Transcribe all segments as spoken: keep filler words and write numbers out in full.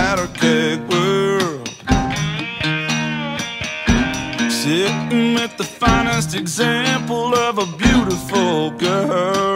powder keg world, sitting with the finest example of a beautiful girl.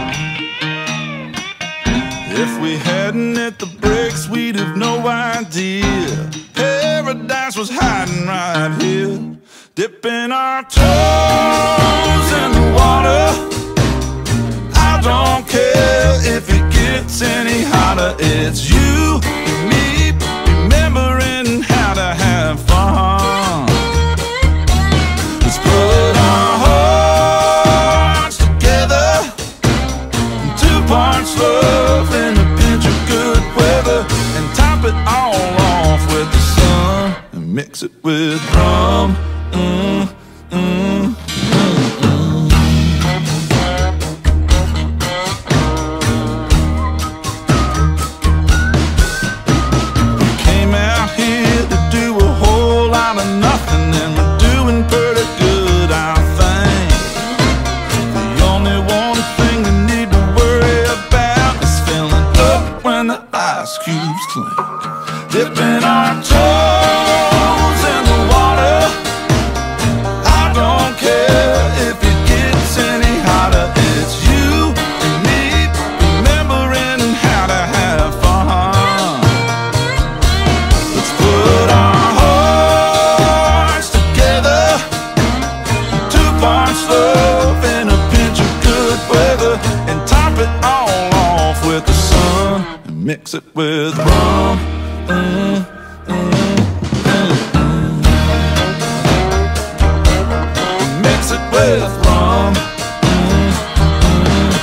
If we hadn't hit the brakes, we'd have no idea paradise was hiding right here. Dipping our toes in the water, I don't care if it gets any hotter. It's you and me remembering how to have fun. Let's put our hearts together, two parts love and a pinch of good weather, and top it all off with the sun and mix it with rum. Mm, mm, mm, mm. We came out here to do a whole lot of nothing, and we're doing pretty good, I think. The only one thing we need to worry about is filling up when the ice cubes clink. Dipping our toes in the water, I don't care if it gets any hotter. It's you and me remembering how to have fun. Let's put our hearts together, two parts love and a pinch of good weather, and top it all off with the sun and mix it with rum. Mm, mm, mm, mm. Mix it with rum. Mm, mm,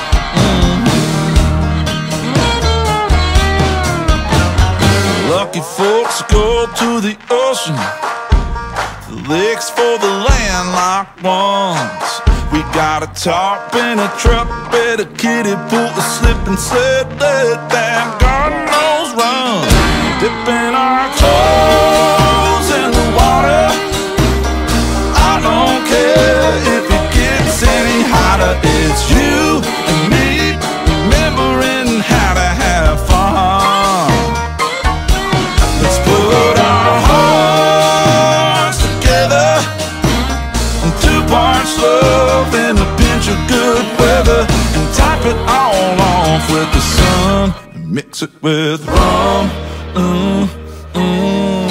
mm. Lucky folks go to the ocean, the lakes for the landlocked ones. We got a tarp and a truck bed, a kiddie pool, a slip and sled, let that God knows run. Dipping our toes in the water, I don't care if it gets any hotter. It's you and me remembering how to have fun. Let's put our hearts together, two parts love and a pinch of good weather, and top it all off with the sun and mix it with rum. Mm, mm.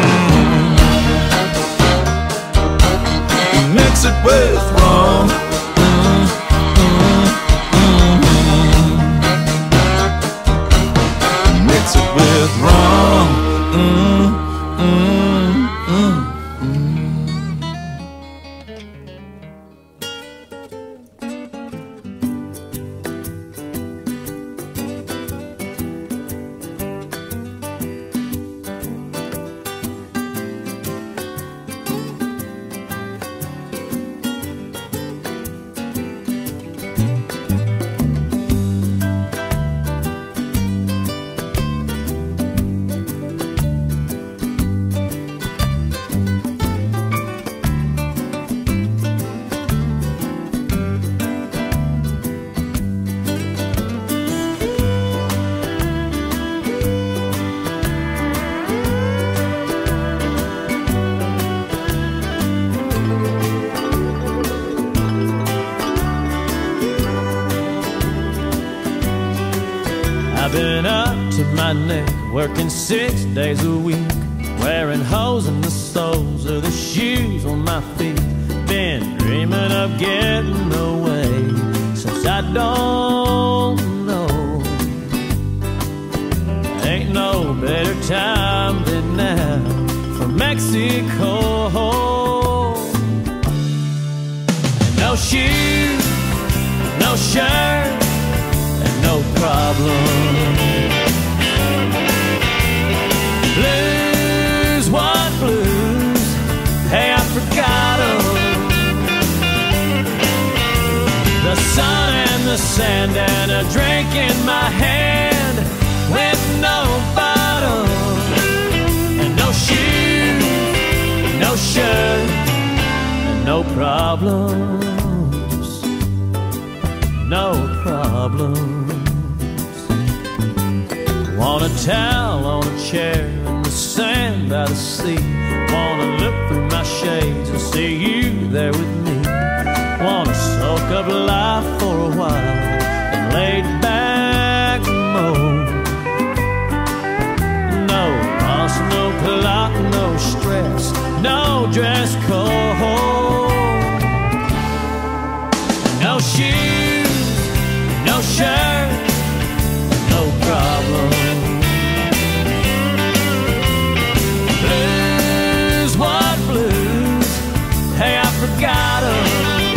Mix it with rum. Mm, mm, mm. Mix it with rum. Mm, mm, mm, mm. I've been up to my neck, working six days a week, wearing holes in the soles of the shoes on my feet. Been dreaming of getting away since I don't know. Ain't no better time than now for Mexico. No shoes, no shirt, and no problem. Blues, what blues? Hey, I forgot 'em. The sun and the sand and a drink in my hand with no bottom. And no shoes, no shirt, and no problems. No problems. Want a towel on a chair in the sand by the sea. Wanna look through my shades and see you there with me. Wanna soak up life for a while and lay back and moan. No loss, no clock, no stress, no dress code. No shoes, no shirt, no problem. Blues, what blues? Hey, I forgot 'em.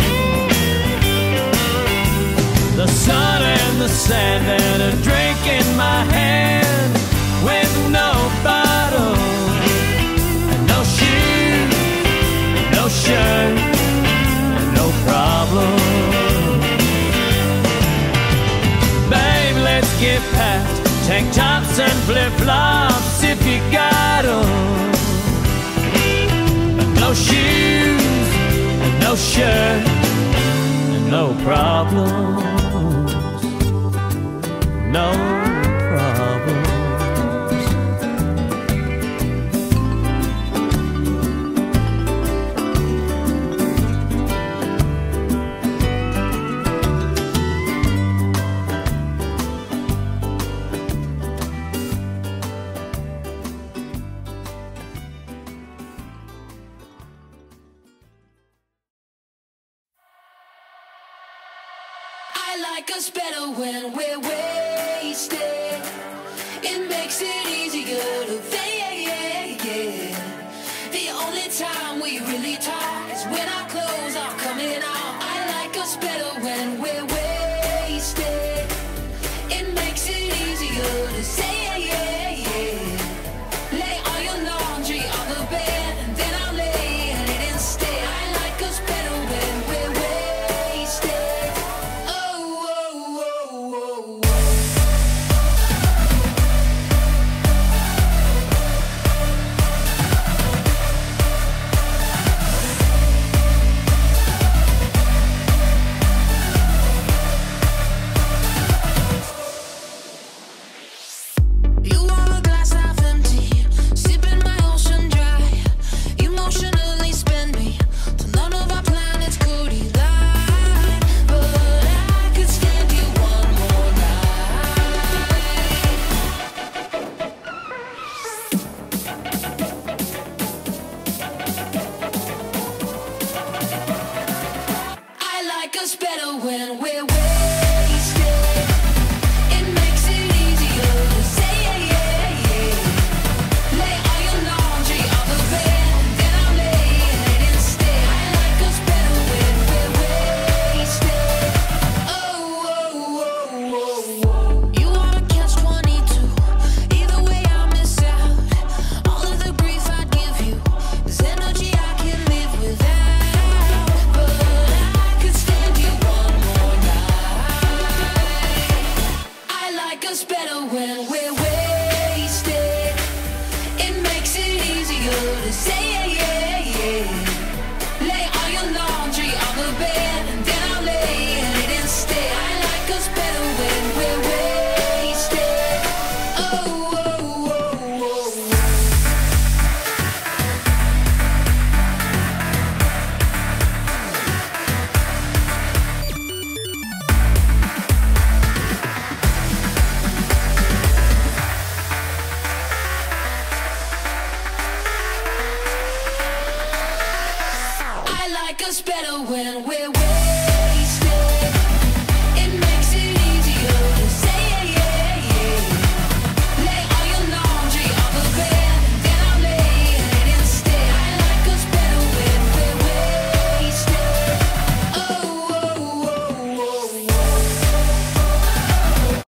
The sun and the sand and a drink in my hand with no bottle. And no shoes, no shirt, no problem. Babe, let's get past tank tops and flip-flops if you got 'em. No shoes, no shirt, no problems, no problems. I like us better when we're wasted. It makes it easier to fake. The only time we really talk is when our clothes are coming off. I like us better when we're wasted. It makes it easier to say, lay all your laundry on the bed and then I'll lay in it instead. I like us better when we're wasted. Us better when we're wasted. It makes it easier to say, lay all your laundry on the bed and then I'll lay in it instead. I like us better when we're wasted. Oh, oh, oh, oh, oh. You wanna catch twenty-two? Either way I miss out. All of the grief I give you is energy I can live without. Us better when we're wasted. It makes it easier to say, lay all your laundry on the bed and then I'll lay in it instead. I like us better when we're wasted. Oh, oh, oh, oh. I like us better when we're